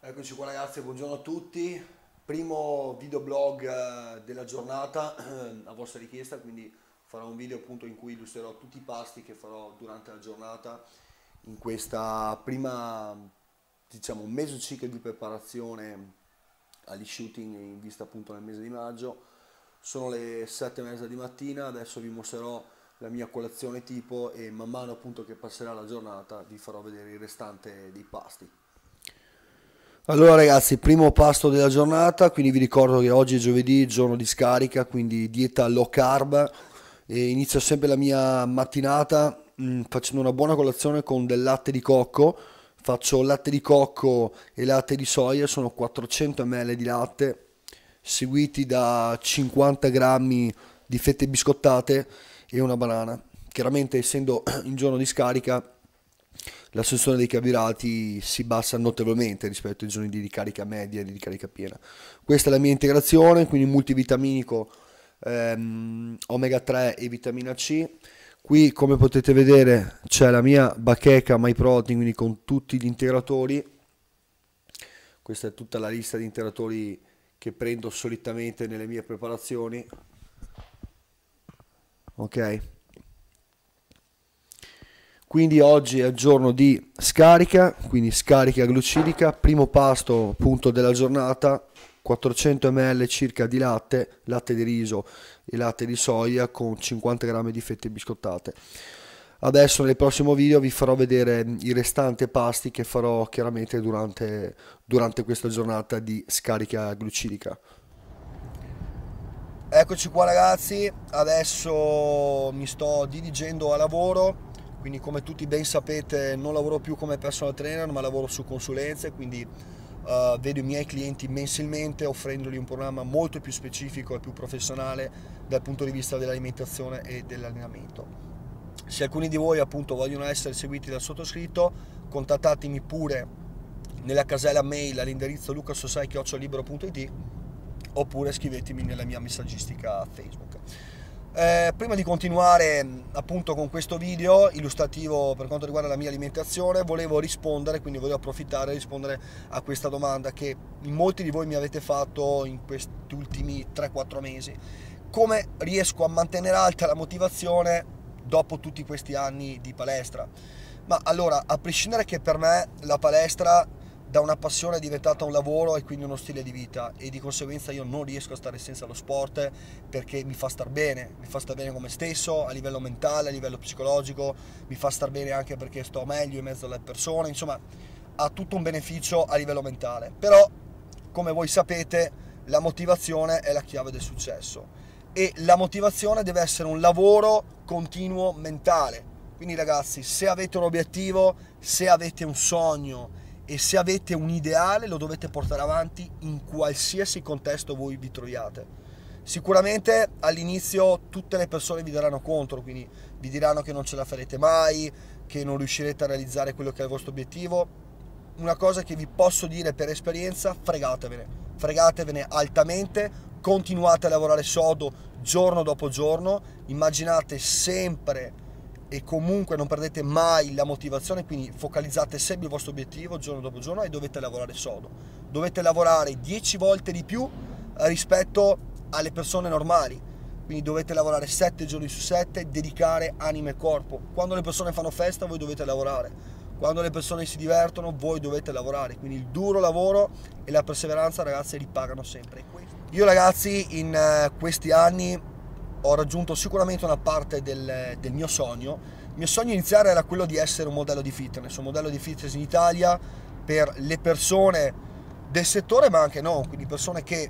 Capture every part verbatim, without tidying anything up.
Eccoci qua ragazzi, buongiorno a tutti. Primo videoblog eh, della giornata eh, a vostra richiesta, quindi farò un video appunto in cui illustrerò tutti i pasti che farò durante la giornata in questa prima, diciamo, mese circa di preparazione agli shooting in vista appunto nel mese di maggio. Sono le sette e mezza di mattina, adesso vi mostrerò la mia colazione tipo e man mano appunto che passerà la giornata vi farò vedere il restante dei pasti. Allora ragazzi, primo pasto della giornata, quindi vi ricordo che oggi è giovedì, giorno di scarica, quindi dieta low carb e inizio sempre la mia mattinata mh, facendo una buona colazione con del latte di cocco. Faccio latte di cocco e latte di soia, sono quattrocento millilitri di latte, seguiti da cinquanta grammi di fette biscottate e una banana. Chiaramente essendo in giorno di scarica l'assunzione dei carboidrati si bassa notevolmente rispetto ai giorni di ricarica media e di ricarica piena. Questa è la mia integrazione, quindi multivitaminico, ehm, omega tre e vitamina C. Qui come potete vedere c'è la mia bacheca MyProtein, quindi con tutti gli integratori. Questa è tutta la lista di integratori che prendo solitamente nelle mie preparazioni. Ok. Quindi oggi è il giorno di scarica, quindi scarica glucidica, primo pasto appunto della giornata, quattrocento millilitri circa di latte, latte di riso e latte di soia con cinquanta grammi di fette biscottate. Adesso nel prossimo video vi farò vedere i restanti pasti che farò chiaramente durante, durante questa giornata di scarica glucidica. Eccoci qua ragazzi, adesso mi sto dirigendo a lavoro. Quindi come tutti ben sapete non lavoro più come personal trainer ma lavoro su consulenze, quindi uh, vedo i miei clienti mensilmente offrendogli un programma molto più specifico e più professionale dal punto di vista dell'alimentazione e dell'allenamento. Se alcuni di voi appunto vogliono essere seguiti dal sottoscritto, contattatemi pure nella casella mail all'indirizzo lucasosai chiocciola libero punto it oppure scrivetemi nella mia messaggistica Facebook. Eh, prima di continuare appunto con questo video illustrativo per quanto riguarda la mia alimentazione, volevo rispondere, quindi volevo approfittare e rispondere a questa domanda che in molti di voi mi avete fatto in questi ultimi tre quattro mesi. Come riesco a mantenere alta la motivazione dopo tutti questi anni di palestra? Ma allora, a prescindere che per me la palestra da una passione è diventata un lavoro e quindi uno stile di vita, e di conseguenza io non riesco a stare senza lo sport perché mi fa star bene, mi fa star bene con me stesso a livello mentale, a livello psicologico, mi fa star bene anche perché sto meglio in mezzo alle persone, insomma ha tutto un beneficio a livello mentale. Però come voi sapete la motivazione è la chiave del successo e la motivazione deve essere un lavoro continuo mentale. Quindi ragazzi, se avete un obiettivo, se avete un sogno e se avete un ideale lo dovete portare avanti in qualsiasi contesto voi vi troviate. Sicuramente all'inizio tutte le persone vi daranno contro, quindi vi diranno che non ce la farete mai, che non riuscirete a realizzare quello che è il vostro obiettivo. Una cosa che vi posso dire per esperienza: fregatevene, fregatevene altamente, continuate a lavorare sodo giorno dopo giorno, immaginate sempre e comunque non perdete mai la motivazione, quindi focalizzate sempre il vostro obiettivo giorno dopo giorno e dovete lavorare sodo. Dovete lavorare dieci volte di più rispetto alle persone normali, quindi dovete lavorare sette giorni su sette, dedicare anima e corpo. Quando le persone fanno festa voi dovete lavorare, quando le persone si divertono voi dovete lavorare, quindi il duro lavoro e la perseveranza ragazzi ripagano sempre. Io ragazzi in uh, questi anni ho raggiunto sicuramente una parte del, del mio sogno. Il mio sogno iniziale era quello di essere un modello di fitness, un modello di fitness in Italia per le persone del settore, ma anche no, quindi persone che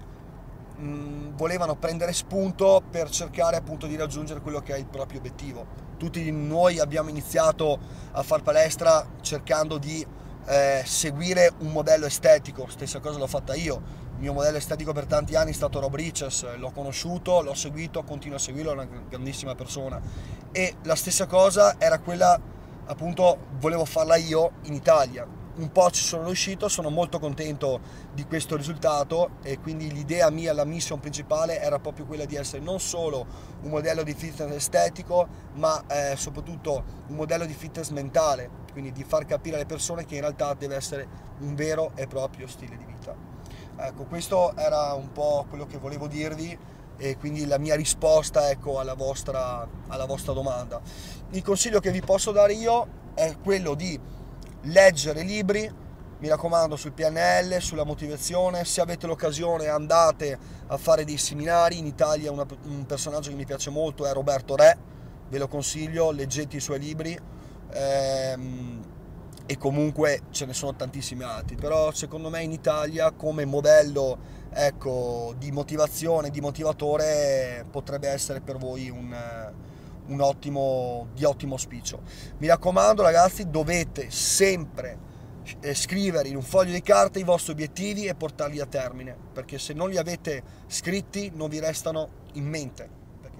mh, volevano prendere spunto per cercare appunto di raggiungere quello che è il proprio obiettivo. Tutti noi abbiamo iniziato a far palestra cercando di eh, seguire un modello estetico, stessa cosa l'ho fatta io. Il mio modello estetico per tanti anni è stato Rob Riches, l'ho conosciuto, l'ho seguito, continuo a seguirlo, è una grandissima persona. E la stessa cosa era quella, appunto, volevo farla io in Italia. un po' ci sono riuscito, sono molto contento di questo risultato, e quindi l'idea mia, la mission principale era proprio quella di essere non solo un modello di fitness estetico, ma eh, soprattutto un modello di fitness mentale, quindi di far capire alle persone che in realtà deve essere un vero e proprio stile di vita. Ecco, questo era un po' quello che volevo dirvi, e quindi la mia risposta, ecco, alla vostra, alla vostra domanda. Il consiglio che vi posso dare io è quello di leggere libri, mi raccomando, sul P N L, sulla motivazione. Se avete l'occasione andate a fare dei seminari. In Italia una, un personaggio che mi piace molto è Roberto Re, ve lo consiglio, leggete i suoi libri, ehm, e comunque ce ne sono tantissimi altri, però secondo me in Italia come modello, ecco, di motivazione, di motivatore, potrebbe essere per voi un, un ottimo, di ottimo auspicio. Mi raccomando ragazzi, dovete sempre scrivere in un foglio di carta i vostri obiettivi e portarli a termine, perché se non li avete scritti non vi restano in mente. Perché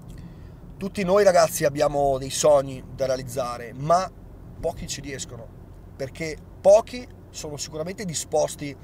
tutti noi ragazzi abbiamo dei sogni da realizzare, ma pochi ci riescono, perché pochi sono sicuramente disposti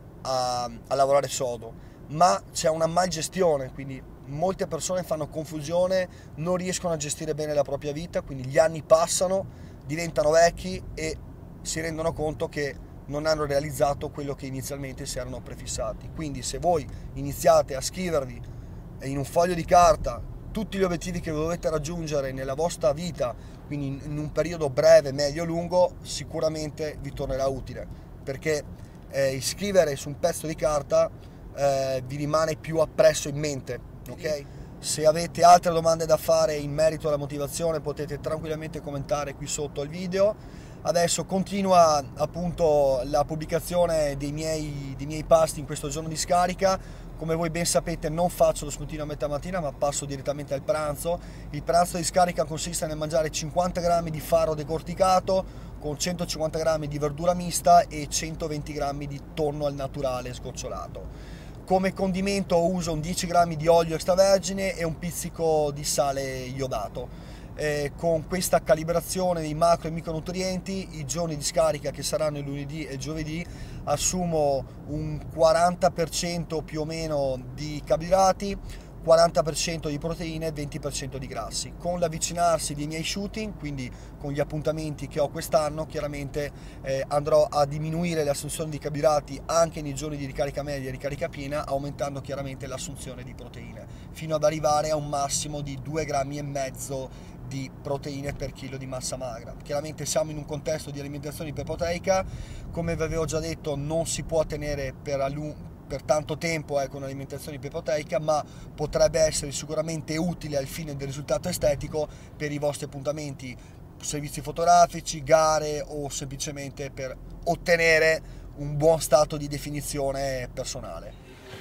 a, a lavorare sodo, ma c'è una malgestione, quindi molte persone fanno confusione, non riescono a gestire bene la propria vita, quindi gli anni passano, diventano vecchi e si rendono conto che non hanno realizzato quello che inizialmente si erano prefissati. Quindi se voi iniziate a scrivervi in un foglio di carta tutti gli obiettivi che dovete raggiungere nella vostra vita, quindi in un periodo breve, medio, lungo, sicuramente vi tornerà utile, perché eh, scrivere su un pezzo di carta eh, vi rimane più appresso in mente, ok? Se avete altre domande da fare in merito alla motivazione potete tranquillamente commentare qui sotto al video. Adesso continua appunto la pubblicazione dei miei, dei miei pasti in questo giorno di scarica. Come voi ben sapete non faccio lo spuntino a metà mattina, ma passo direttamente al pranzo. Il pranzo di scarica consiste nel mangiare cinquanta grammi di farro decorticato con centocinquanta grammi di verdura mista e centoventi grammi di tonno al naturale sgocciolato. Come condimento uso un dieci grammi di olio extravergine e un pizzico di sale iodato. Eh, con questa calibrazione dei macro e micronutrienti, i giorni di scarica, che saranno il lunedì e il giovedì, assumo un quaranta per cento più o meno di carboidrati, quaranta per cento di proteine e venti per cento di grassi. Con l'avvicinarsi dei miei shooting, quindi con gli appuntamenti che ho quest'anno, chiaramente eh, andrò a diminuire l'assunzione di carboidrati anche nei giorni di ricarica media e ricarica piena, aumentando chiaramente l'assunzione di proteine, fino ad arrivare a un massimo di due grammi e mezzo di proteine per chilo di massa magra. Chiaramente siamo in un contesto di alimentazione iperproteica, come vi avevo già detto non si può tenere per a lungo per tanto tempo ecco, un'alimentazione iperproteica, ma potrebbe essere sicuramente utile al fine del risultato estetico per i vostri appuntamenti, servizi fotografici, gare o semplicemente per ottenere un buon stato di definizione personale.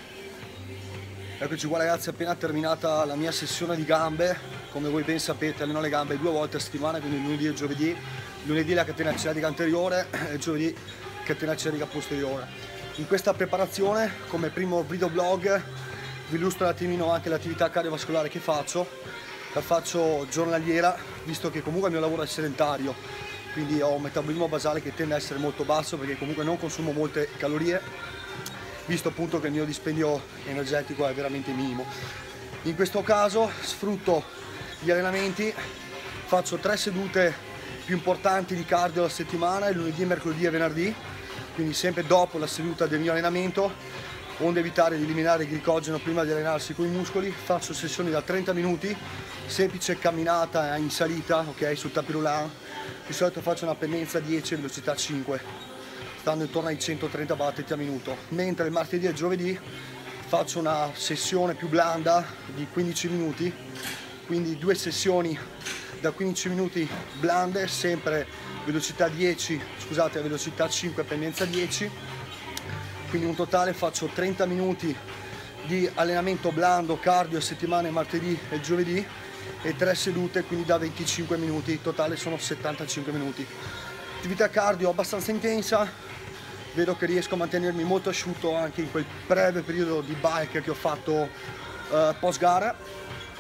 Eccoci qua ragazzi, appena terminata la mia sessione di gambe. Come voi ben sapete alleno le gambe due volte a settimana, quindi lunedì e giovedì. Lunedì la catena cinetica anteriore e giovedì catena cinetica posteriore. In questa preparazione, come primo videoblog, vi illustro un attimino anche l'attività cardiovascolare che faccio. La faccio giornaliera, visto che comunque il mio lavoro è sedentario, quindi ho un metabolismo basale che tende a essere molto basso, perché comunque non consumo molte calorie, visto appunto che il mio dispendio energetico è veramente minimo. In questo caso sfrutto gli allenamenti, faccio tre sedute più importanti di cardio alla settimana, il lunedì, mercoledì e venerdì, quindi sempre dopo la seduta del mio allenamento, onde evitare di eliminare il glicogeno prima di allenarsi con i muscoli. Faccio sessioni da trenta minuti, semplice camminata in salita, ok, sul tapis roulant. Di solito faccio una pendenza dieci e velocità cinque, stando intorno ai centotrenta battiti a minuto. Mentre il martedì e il giovedì faccio una sessione più blanda di quindici minuti, quindi due sessioni da quindici minuti blande, sempre velocità dieci, scusate, velocità cinque, pendenza dieci, quindi in totale faccio trenta minuti di allenamento blando cardio a settimana, martedì e giovedì, e tre sedute, quindi da venticinque minuti, in totale sono settantacinque minuti. Attività cardio abbastanza intensa, vedo che riesco a mantenermi molto asciutto anche in quel breve periodo di bike che ho fatto eh, post gara.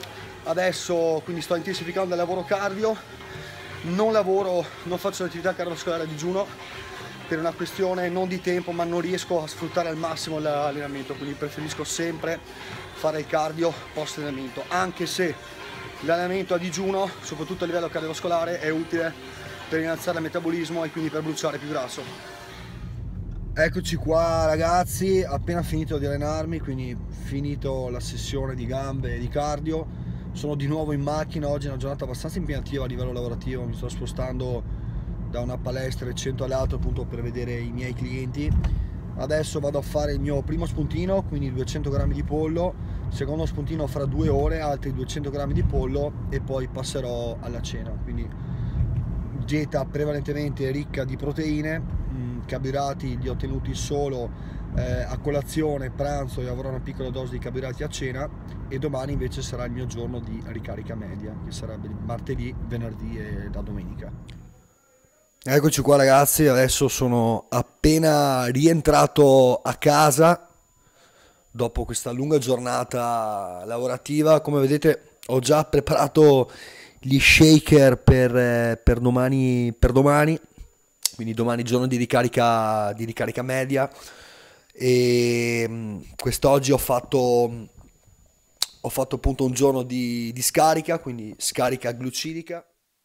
Adesso quindi sto intensificando il lavoro cardio, non lavoro, non faccio l'attività cardiovascolare a digiuno, per una questione non di tempo, ma non riesco a sfruttare al massimo l'allenamento, quindi preferisco sempre fare il cardio post allenamento, anche se l'allenamento a digiuno, soprattutto a livello cardiovascolare, è utile per innalzare il metabolismo e quindi per bruciare più grasso. Eccoci qua ragazzi, appena finito di allenarmi, quindi finito la sessione di gambe e di cardio, sono di nuovo in macchina. Oggi è una giornata abbastanza impegnativa a livello lavorativo, mi sto spostando da una palestra del centro all'altro appunto per vedere i miei clienti. Adesso vado a fare il mio primo spuntino, quindi duecento grammi di pollo, secondo spuntino fra due ore, altri duecento grammi di pollo e poi passerò alla cena. Quindi dieta prevalentemente ricca di proteine, mh, carboidrati li ho tenuti solo eh, a colazione, pranzo, e avrò una piccola dose di carboidrati a cena, e domani invece sarà il mio giorno di ricarica media, che sarebbe martedì, venerdì e la domenica. Eccoci qua ragazzi, adesso sono appena rientrato a casa dopo questa lunga giornata lavorativa. Come vedete ho già preparato gli shaker per, eh, per domani, per domani, quindi domani giorno di ricarica, di ricarica media. E mh, quest'oggi ho fatto, ho fatto appunto un giorno di, di scarica, quindi scarica glucidica.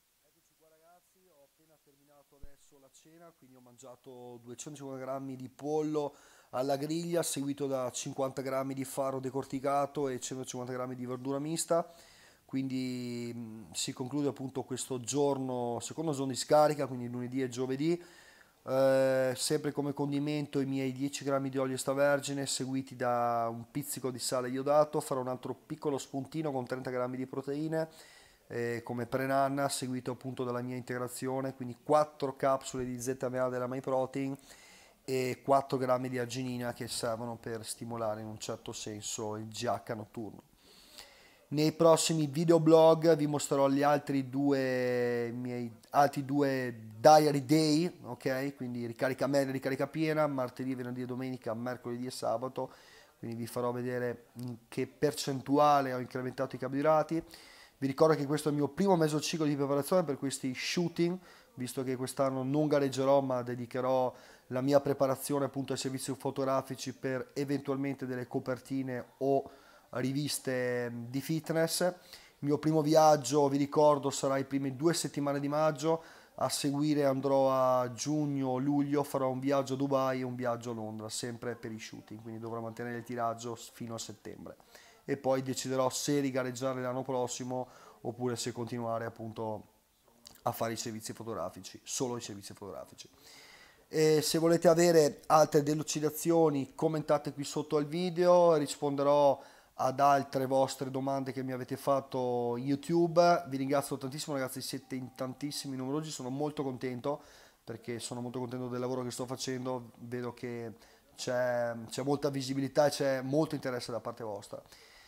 Quindi ho mangiato duecentocinquanta grammi di pollo alla griglia, seguito da cinquanta grammi di farro decorticato e centocinquanta grammi di verdura mista. Quindi mh, si conclude appunto questo giorno, secondo giorno di scarica, quindi lunedì e giovedì. Eh, sempre come condimento i miei dieci grammi di olio extravergine seguiti da un pizzico di sale iodato. Farò un altro piccolo spuntino con trenta grammi di proteine eh, come pre-nanna, seguito appunto dalla mia integrazione, quindi quattro capsule di Z M A della MyProtein e quattro grammi di arginina che servono per stimolare in un certo senso il G H notturno. Nei prossimi videoblog vi mostrerò gli altri due miei altri due diary day, ok? Quindi ricarica media, ricarica piena, martedì, venerdì e domenica, mercoledì e sabato. Quindi vi farò vedere in che percentuale ho incrementato i carboidrati. Vi ricordo che questo è il mio primo mesociclo di preparazione per questi shooting, visto che quest'anno non gareggerò ma dedicherò la mia preparazione appunto ai servizi fotografici per eventualmente delle copertine o riviste di fitness. Il mio primo viaggio, vi ricordo, sarà i primi due settimane di maggio. A seguire andrò a giugno, luglio, farò un viaggio a Dubai e un viaggio a Londra, sempre per i shooting, quindi dovrò mantenere il tiraggio fino a settembre. E poi deciderò se rigareggiare l'anno prossimo oppure se continuare appunto a fare i servizi fotografici, solo i servizi fotografici. E se volete avere altre delucidazioni commentate qui sotto al video, risponderò ad altre vostre domande che mi avete fatto in YouTube. Vi ringrazio tantissimo ragazzi, siete in tantissimi numerosi, sono molto contento perché sono molto contento del lavoro che sto facendo, vedo che c'è molta visibilità e c'è molto interesse da parte vostra.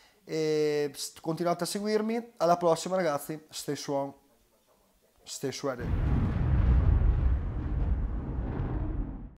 E continuate a seguirmi, alla prossima ragazzi, stay strong, stay shredded.